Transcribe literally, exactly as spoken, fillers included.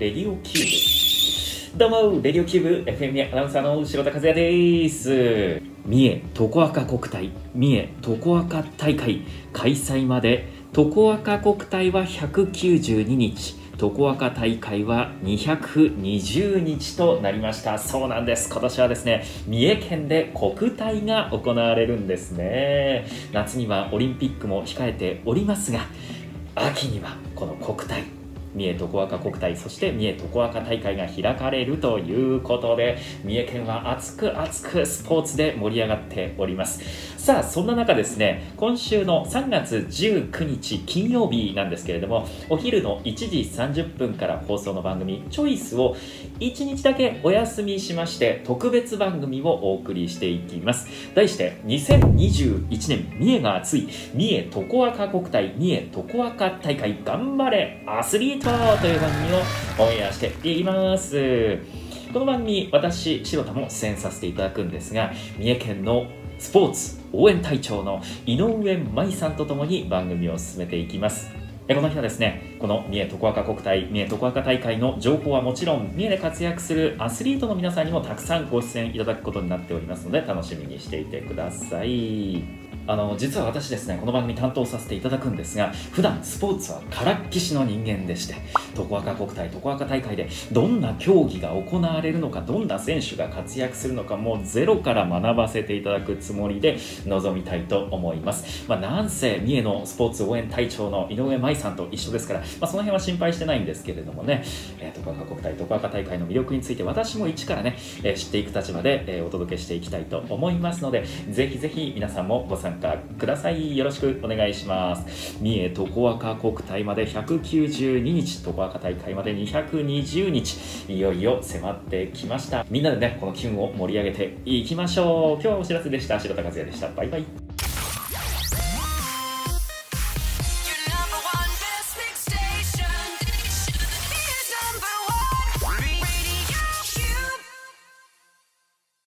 レディオキューブ。どうも、レディオキューブ エフエム アナウンサーの白田和也です。三重とこあか国体、三重とこあか大会開催まで、とこあか国体はひゃくきゅうじゅうににち、とこあか大会はにひゃくにじゅうにちとなりました。そうなんです。今年はですね、三重県で国体が行われるんですね。夏にはオリンピックも控えておりますが、秋にはこの国体、三重とこあか国体、そして三重とこあか大会が開かれるということで、三重県は熱く熱くスポーツで盛り上がっております。さあ、そんな中ですね、今週のさんがつじゅうくにち金曜日なんですけれども、お昼のいちじさんじゅっぷんから放送の番組チョイスをいちにちだけお休みしまして、特別番組をお送りしていきます。題してにせんにじゅういちねん三重が熱い三重とこあか国体三重とこあか大会頑張れアスリートという番組をオンエアしていきます。この番組、私白田も出演させていただくんですが、三重県のスポーツ応援隊長の井上舞さんとともに番組を進めていきます。この日はですね、この三重とこあか国体、三重とこあか大会の情報はもちろん、三重で活躍するアスリートの皆さんにもたくさんご出演いただくことになっておりますので、楽しみにしていてください。あの実は私ですね、この番組担当させていただくんですが、普段スポーツはからっきしの人間でして、とこあか国体、とこあか大会でどんな競技が行われるのか、どんな選手が活躍するのか、もうゼロから学ばせていただくつもりで臨みたいと思います。まあ、なんせ三重のスポーツ応援隊長の井上舞さんと一緒ですから、まあ、その辺は心配してないんですけれどもね、えー、とこあか国体、とこあか大会の魅力について私も一からね、えー、知っていく立場で、えー、お届けしていきたいと思いますので、ぜひぜひ皆さんもご参加ください。よろしくお願いします。三重とこあか国体までひゃくきゅうじゅうににち、とこあか大会までにひゃくにじゅうにち、いよいよ迫ってきました。みんなでね、この機運を盛り上げていきましょう。今日はお知らせでした。白田和也でした。バイバイ。